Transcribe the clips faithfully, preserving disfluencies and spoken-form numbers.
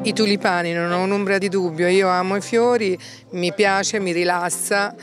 I tulipani, non ho un'ombra di dubbio, io amo i fiori, mi piace, mi rilassa.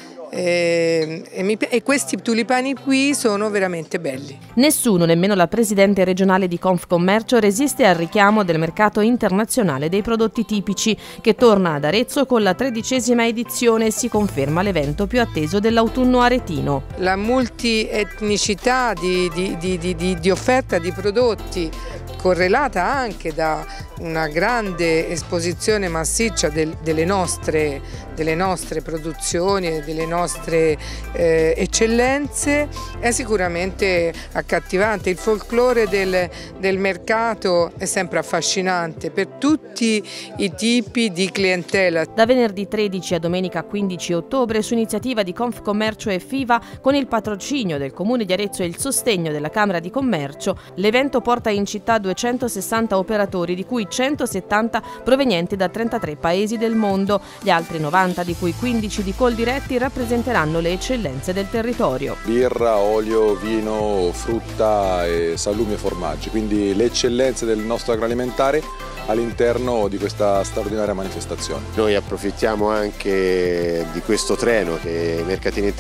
E, e, mi, e questi tulipani qui sono veramente belli. Nessuno, nemmeno la presidente regionale di Confcommercio, resiste al richiamo del mercato internazionale dei prodotti tipici, che torna ad Arezzo con la tredicesima edizione e si conferma l'evento più atteso dell'autunno aretino. La multietnicità di, di, di, di, di, di offerta di prodotti, correlata anche da una grande esposizione massiccia del, delle, nostre, delle nostre produzioni e delle nostre eh, eccellenze, è sicuramente accattivante. Il folklore del, del mercato è sempre affascinante per tutti i tipi di clientela. Da venerdì tredici a domenica quindici ottobre, su iniziativa di Confcommercio e FIVA, con il patrocinio del Comune di Arezzo e il sostegno della Camera di Commercio, l'evento porta in città duecentosessanta operatori, di cui centosettanta provenienti da trentatré paesi del mondo. Gli altri novanta, di cui quindici di Coldiretti, rappresenteranno le eccellenze del territorio. Birra, olio, vino, frutta, e salumi e formaggi, quindi le eccellenze del nostro agroalimentare all'interno di questa straordinaria manifestazione. Noi approfittiamo anche di questo treno che i mercatini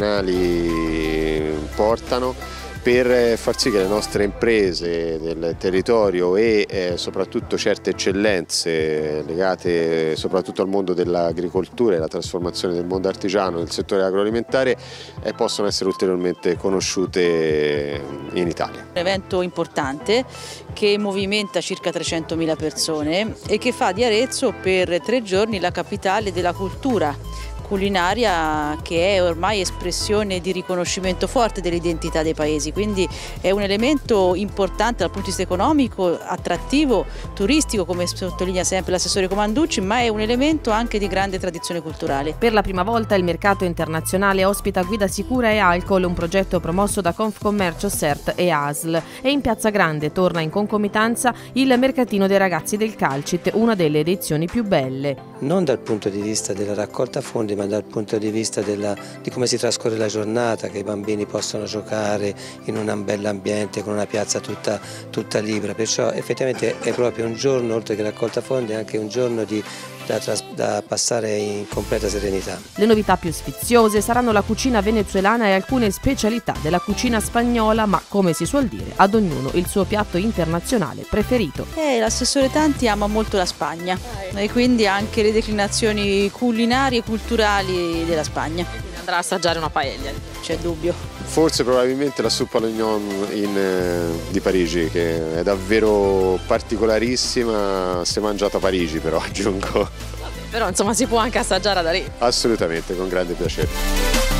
internazionali portano per far sì che le nostre imprese del territorio e eh, soprattutto certe eccellenze legate soprattutto al mondo dell'agricoltura e alla trasformazione del mondo artigiano nel settore agroalimentare eh, possono essere ulteriormente conosciute in Italia. Un evento importante che movimenta circa trecentomila persone e che fa di Arezzo per tre giorni la capitale della cultura culinaria, che è ormai espressione di riconoscimento forte dell'identità dei paesi, quindi è un elemento importante dal punto di vista economico, attrattivo, turistico, come sottolinea sempre l'assessore Comanducci, ma è un elemento anche di grande tradizione culturale. Per la prima volta il mercato internazionale ospita Guida Sicura e Alcol, un progetto promosso da Confcommercio, CERT e A S L, e in Piazza Grande torna in concomitanza il mercatino dei ragazzi del Calcit, una delle edizioni più belle. Non dal punto di vista della raccolta fondi, ma dal punto di vista della, di come si trascorre la giornata, che i bambini possono giocare in un bell'ambiente con una piazza tutta, tutta libera, perciò effettivamente è proprio un giorno, oltre che raccolta fondi, anche un giorno di, da, da passare in completa serenità. Le novità più sfiziose saranno la cucina venezuelana e alcune specialità della cucina spagnola, ma come si suol dire, ad ognuno il suo piatto internazionale preferito. Eh, l'assessore Tanti ama molto la Spagna e quindi anche le declinazioni culinarie e culturali della Spagna. Quindi andrà a assaggiare una paella, c'è dubbio. Forse probabilmente la soupe à l'oignon in, eh, di Parigi, che è davvero particolarissima, si è mangiata a Parigi però, aggiungo. Vabbè, però insomma si può anche assaggiare ad Arezzo. Assolutamente, con grande piacere.